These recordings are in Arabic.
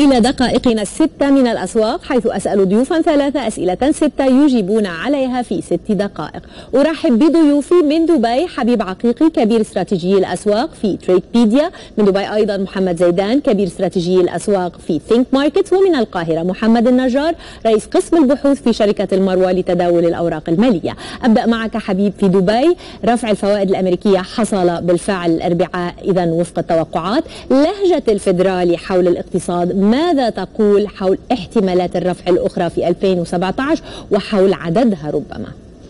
إلى دقائقنا الستة من الأسواق، حيث أسأل ضيوفا 3 أسئلة 6 يجيبون عليها في 6 دقائق. أرحب بضيوفي من دبي حبيب عقيقي كبير استراتيجي الأسواق في تريدبيديا، من دبي أيضا محمد زيدان كبير استراتيجي الأسواق في ثينك ماركتس، ومن القاهرة محمد النجار رئيس قسم البحوث في شركة المروة لتداول الأوراق المالية. أبدأ معك حبيب في دبي. رفع الفوائد الأمريكية حصل بالفعل الأربعاء إذا وفق التوقعات. لهجة الفيدرالي حول الاقتصاد ماذا تقول حول احتمالات الرفع الأخرى في 2017 وحول عددها ربما؟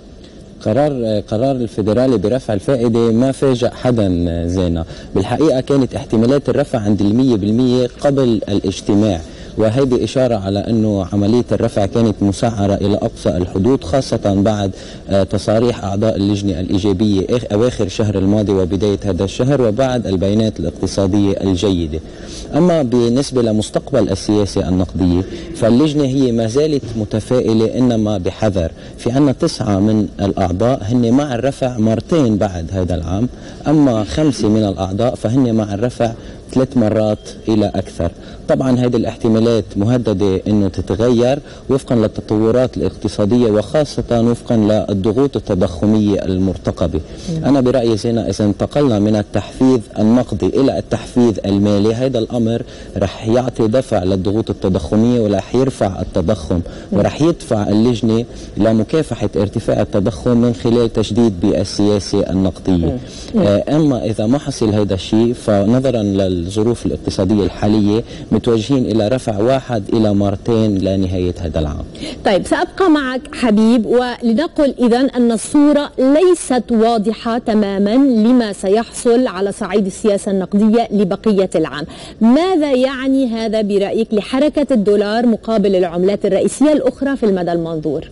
قرار الفيدرالي برفع الفائدة ما فاجأ حدا زينا، بالحقيقة كانت احتمالات الرفع عند 100% قبل الاجتماع، وهذه إشارة على أنه عملية الرفع كانت مسعرة إلى أقصى الحدود، خاصة بعد تصاريح أعضاء اللجنة الإيجابية أواخر الشهر الماضي وبداية هذا الشهر، وبعد البيانات الاقتصادية الجيدة. أما بالنسبة لمستقبل السياسة النقدية فاللجنة هي ما زالت متفائلة، إنما بحذر. في عنا 9 من الأعضاء هن مع الرفع مرتين بعد هذا العام، أما 5 من الأعضاء فهن مع الرفع 3 مرات إلى أكثر. طبعا هذه الاحتمالات مهددة أنه تتغير وفقا للتطورات الاقتصادية، وخاصة وفقا للضغوط التضخمية المرتقبة. أنا برأيي زينا إذا انتقلنا من التحفيز النقدي إلى التحفيز المالي، هذا الأمر رح يعطي دفع للضغوط التضخمية ورح يرفع التضخم، ورح يدفع اللجنة لمكافحة ارتفاع التضخم من خلال تشديد بالسياسة النقدية. أما إذا ما حصل هذا الشيء فنظرا للظروف الاقتصادية الحالية متوجهين إلى رفع 1 إلى 2 لنهاية هذا العام. طيب سأبقى معك حبيب، ولنقل إذن أن الصورة ليست واضحة تماما لما سيحصل على صعيد السياسة النقدية لبقية العام. ماذا يعني هذا برأيك لحركة الدولار مقابل العملات الرئيسية الأخرى في المدى المنظور؟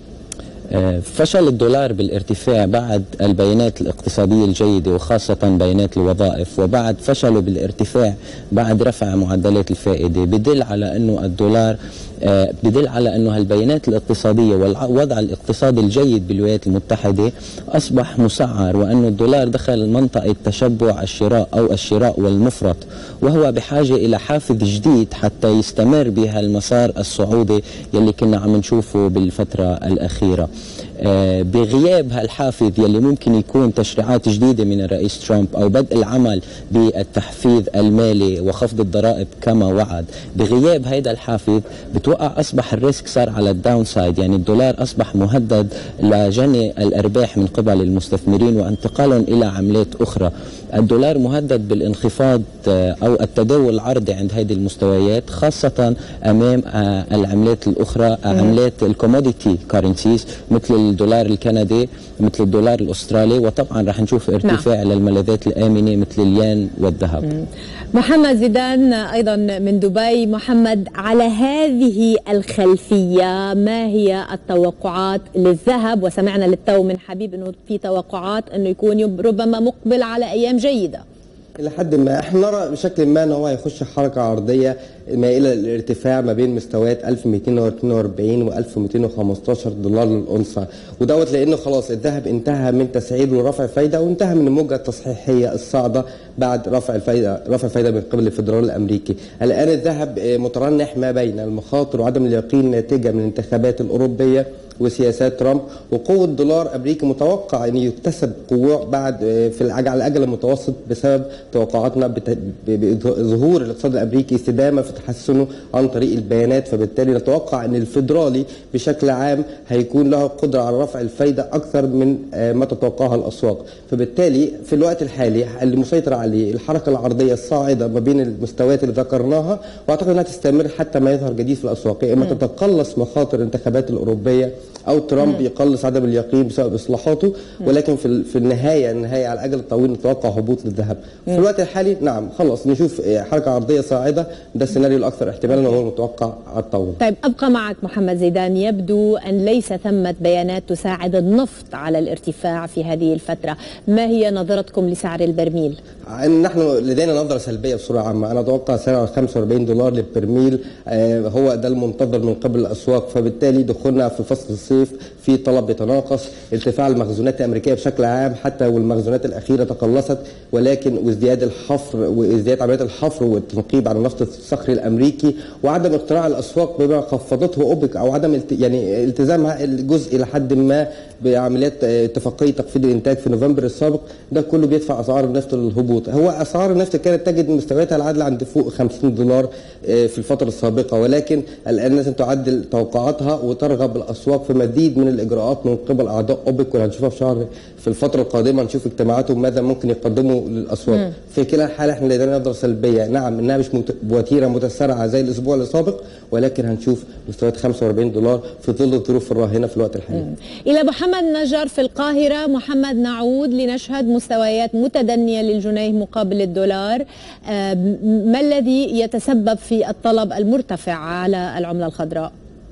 فشل الدولار بالارتفاع بعد البيانات الاقتصادية الجيدة وخاصة بيانات الوظائف، وبعد فشله بالارتفاع بعد رفع معدلات الفائدة، بدل على أنه الدولار بدل على أنه البيانات الاقتصادية والوضع الاقتصادي الجيد بالولايات المتحدة أصبح مسعر، وأنه الدولار دخل منطقة تشبع الشراء أو الشراء والمفرط، وهو بحاجة إلى حافز جديد حتى يستمر بها المسار الصعودي يلي كنا عم نشوفه بالفترة الأخيرة. بغياب هالحافز يلي ممكن يكون تشريعات جديدة من الرئيس ترامب أو بدء العمل بالتحفيز المالي وخفض الضرائب كما وعد، بغياب هيدا الحافز بتوقع أصبح الريسك صار على الداون سايد، يعني الدولار أصبح مهدد لجني الأرباح من قبل المستثمرين وانتقالهم إلى عملات أخرى. الدولار مهدد بالانخفاض أو التداول العرضي عند هذه المستويات، خاصة أمام العملات الأخرى، عملات الكوموديتي كارنسيز مثل الدولار الكندي مثل الدولار الأسترالي، وطبعا رح نشوف ارتفاع للملاذات الآمنة مثل الين والذهب. محمد زيدان أيضا من دبي. محمد، على هذه الخلفية ما هي التوقعات للذهب؟ وسمعنا للتو من حبيب أنه في توقعات أنه يكون ربما مقبل على أيام جيدة. إلى حد ما احنا نرى بشكل ما أنه هو يخش حركة عرضية مائلة للارتفاع ما بين مستويات 1242 و 1215 دولار للأونصة، ودوت لأنه خلاص الذهب انتهى من تسعيره ورفع فايدة، وانتهى من الموجة التصحيحية الصاعدة بعد رفع الفايدة من قبل الفدرالي الأمريكي. الآن الذهب مترنح ما بين المخاطر وعدم اليقين ناتجة من الانتخابات الأوروبية وسياسات ترامب، وقوة دولار أمريكي متوقع أن يكتسب قوة بعد على الأجل المتوسط بسبب توقعاتنا بظهور الاقتصاد الأمريكي استدامة في تحسنه عن طريق البيانات، فبالتالي نتوقع أن الفيدرالي بشكل عام هيكون له قدرة على رفع الفايدة أكثر من ما تتوقعها الأسواق. فبالتالي في الوقت الحالي اللي مسيطر عليه الحركة العرضية الصاعدة ما بين المستويات اللي ذكرناها، وأعتقد أنها تستمر حتى ما يظهر جديد في الأسواق، إما تتقلص مخاطر الانتخابات الأوروبية أو ترامب يقلص عدم اليقين بسبب إصلاحاته، ولكن في النهاية على الأجل الطويل نتوقع هبوط للذهب. في الوقت الحالي نعم خلص نشوف حركة عرضية صاعدة، ده السيناريو الأكثر احتمالا وهو المتوقع على الطول. طيب أبقى معك محمد زيدان. يبدو أن ليس ثمة بيانات تساعد النفط على الارتفاع في هذه الفترة، ما هي نظرتكم لسعر البرميل؟ نحن لدينا نظرة سلبية بصورة عامة، أنا أتوقع سعر 45 دولار للبرميل هو ده المنتظر من قبل الأسواق، فبالتالي دخولنا في فصل الصيف في طلب بيتناقص، ارتفاع المخزونات الامريكيه بشكل عام حتى والمخزونات الاخيره تقلصت، ولكن وازدياد الحفر وازدياد عمليات الحفر والتنقيب على النفط الصخري الامريكي وعدم اقتراع الاسواق بما خفضته اوبك او عدم يعني التزامها الجزء الى حد ما بعمليات اتفاقيه تخفيض الانتاج في نوفمبر السابق، ده كله بيدفع اسعار النفط للهبوط. هو اسعار النفط كانت تجد مستوياتها العادله عند فوق $50 في الفتره السابقه، ولكن الان لازم تعدل توقعاتها وترغب الاسواق في مزيد من الاجراءات من قبل اعضاء اوبك، واللي هنشوفها في الفتره القادمه نشوف اجتماعاتهم ماذا ممكن يقدموا للاسواق. في كلا الحال احنا لدينا نظره سلبيه، نعم انها مش بوتيره متسارعه زي الاسبوع السابق، ولكن هنشوف مستويات $45 في ظل الظروف الراهنه في الوقت الحالي. الى محمد نجار في القاهره. محمد، نعود لنشهد مستويات متدنيه للجنيه مقابل الدولار، ما الذي يتسبب في الطلب المرتفع على العمله الخضراء؟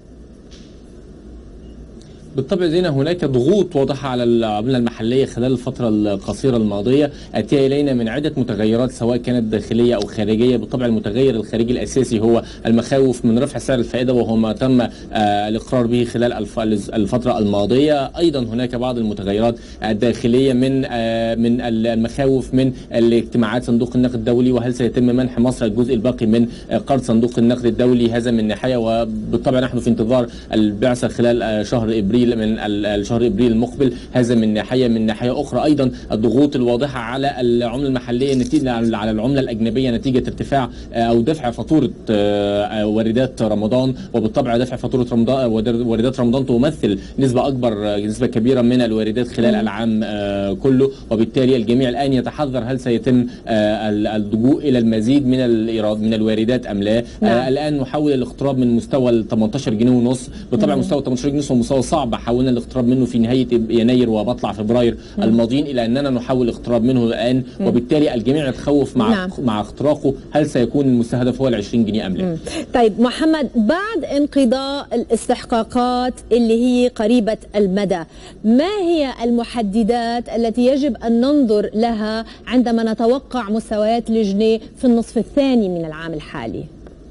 بالطبع زينا هناك ضغوط واضحة على العملة المحلية خلال الفترة القصيرة الماضية أتى إلينا من عدة متغيرات سواء كانت داخلية أو خارجية. بالطبع المتغير الخارجي الأساسي هو المخاوف من رفع سعر الفائدة وهو ما تم الإقرار به خلال الفترة الماضية. أيضا هناك بعض المتغيرات الداخلية من المخاوف من الاجتماعات صندوق النقد الدولي، وهل سيتم منح مصر الجزء الباقي من قرض صندوق النقد الدولي، هذا من ناحية. وبالطبع نحن في انتظار البعثة خلال شهر إبريل من الشهر ابريل المقبل، هذا من ناحيه. من ناحيه اخرى ايضا الضغوط الواضحه على العمله المحليه نتيجه على العمله الاجنبيه نتيجه ارتفاع او دفع فاتوره واردات رمضان، وبالطبع دفع فاتوره رمضان واردات رمضان تمثل نسبه كبيره من الواردات خلال العام كله، وبالتالي الجميع الان يتحذر هل سيتم اللجوء الى المزيد من الواردات ام لا. الان نحاول الاقتراب من مستوى 18 جنيه ونص. بالطبع مستوى 18 جنيه ونص هو مستوى صعب، حاولنا الاقتراب منه في نهايه يناير ومطلع فبراير الماضيين، الى اننا نحاول الاقتراب منه الان، وبالتالي الجميع يتخوف مع اختراقه هل سيكون المستهدف هو 20 جنيه ام لا. طيب محمد، بعد انقضاء الاستحقاقات اللي هي قريبه المدى، ما هي المحددات التي يجب ان ننظر لها عندما نتوقع مستويات الجنيه في النصف الثاني من العام الحالي؟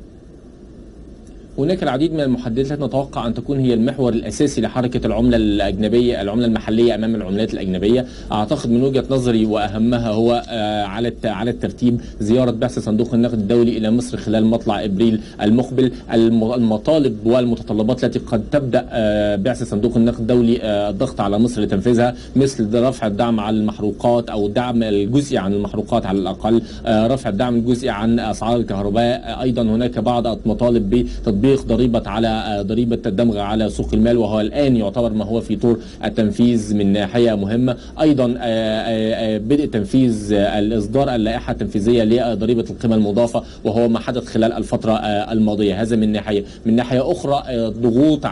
هناك العديد من المحددات التي نتوقع ان تكون هي المحور الاساسي لحركه العمله الاجنبيه، العمله المحليه امام العملات الاجنبيه. اعتقد من وجهه نظري واهمها هو على الترتيب زياره بعثه صندوق النقد الدولي الى مصر خلال مطلع ابريل المقبل. المطالب والمتطلبات التي قد تبدا بعثه صندوق النقد الدولي الضغط على مصر لتنفيذها، مثل رفع الدعم على المحروقات او الدعم الجزئي عن المحروقات على الاقل، رفع الدعم الجزئي عن اسعار الكهرباء. ايضا هناك بعض المطالب بتطبيق ضريبة الدمغ على سوق المال، وهو الآن يعتبر ما هو في طور التنفيذ من ناحية مهمة. أيضا بدء تنفيذ الإصدار اللائحة التنفيذية لضريبة القيمة المضافة، وهو ما حدث خلال الفترة الماضية. هذا من ناحية. من ناحية أخرى ضغوط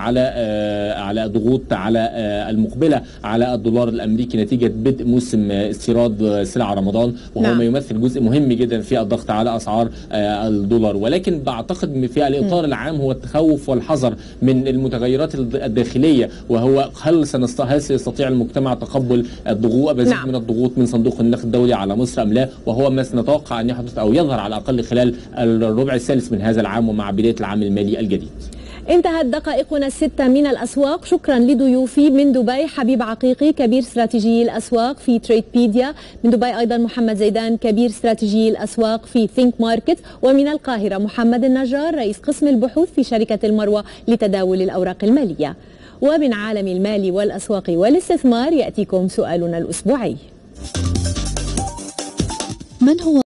على المقبلة على الدولار الأمريكي نتيجة بدء موسم استيراد سلع رمضان، وهو ما يمثل جزء مهم جدا في الضغط على أسعار الدولار. ولكن بعتقد في الإطار العام هو التخوف والحذر من المتغيرات الداخلية، وهو هل سيستطيع المجتمع تقبل مزيد من الضغوط من صندوق النقد الدولي على مصر أم لا، وهو ما سنتوقع أن يحدث أو يظهر على الأقل خلال الربع الثالث من هذا العام ومع بداية العام المالي الجديد. انتهت دقائقنا 6 من الأسواق. شكرا لضيوفي من دبي حبيب عقيقي كبير استراتيجي الأسواق في تريدبيديا، من دبي أيضا محمد زيدان كبير استراتيجي الأسواق في ثينك ماركت، ومن القاهرة محمد النجار رئيس قسم البحوث في شركة المروة لتداول الأوراق المالية. ومن عالم المال والأسواق والاستثمار يأتيكم سؤالنا الأسبوعي. من هو